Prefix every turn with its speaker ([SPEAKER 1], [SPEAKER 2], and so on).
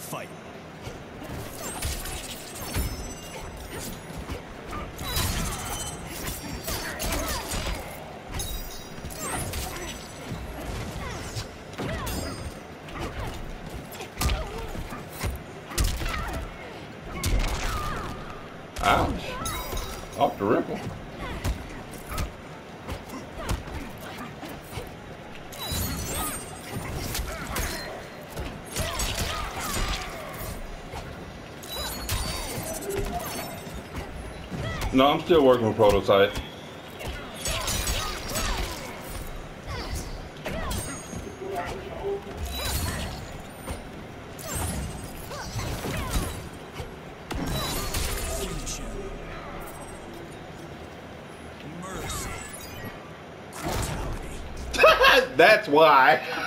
[SPEAKER 1] Fight.
[SPEAKER 2] Ouch. Off the ripple. No, I'm still working with prototype.
[SPEAKER 1] Mercy. Quitality.
[SPEAKER 2] That's why.